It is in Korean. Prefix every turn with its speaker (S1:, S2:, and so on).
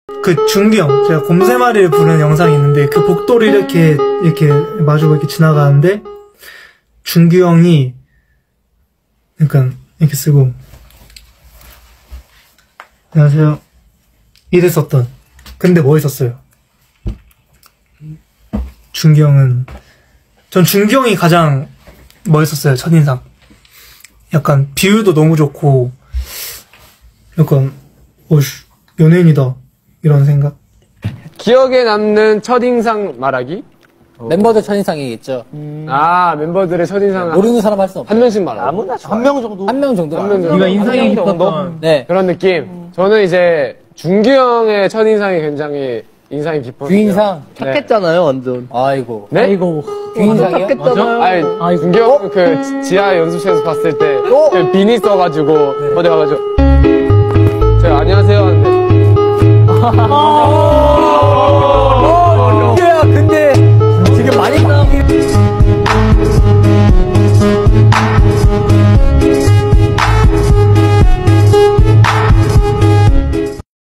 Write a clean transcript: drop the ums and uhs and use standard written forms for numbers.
S1: 그 준규 형, 제가 곰새마리를 부르는 영상이 있는데 그 복도를 이렇게 마주고 이렇게 지나가는데 준규 형이 약간 이렇게 쓰고 안녕하세요 이랬었던. 근데 멋있었어요. 준규 형은 전 준규 형이 가장 멋있었어요. 첫인상. 약간 비율도 너무 좋고 약간 연예인이다 이런 생각.
S2: 기억에 남는 첫인상 말하기?
S3: 멤버들 첫인상이겠죠.
S2: 아, 멤버들의 첫인상.
S3: 모르는 사람 할 수 없어.
S2: 한 명씩 말하고.
S4: 아무나 한 명 정도.
S3: 한 명 정도.
S1: 네가 인상이 깊었던.
S3: 네.
S2: 그런 느낌. 저는 이제 준규 형의 첫인상이 굉장히 인상이 깊었어요.
S3: 귀인상.
S4: 착했잖아요, 완전.
S3: 아이고.
S2: 네?
S3: 아이고. 귀인상이요?
S4: 착했잖아요.
S2: 아니, 준규 형은 그 지하 연습실에서 봤을 때 그 비니 써가지고 어디 가가지고 제가 안녕하세요 하는데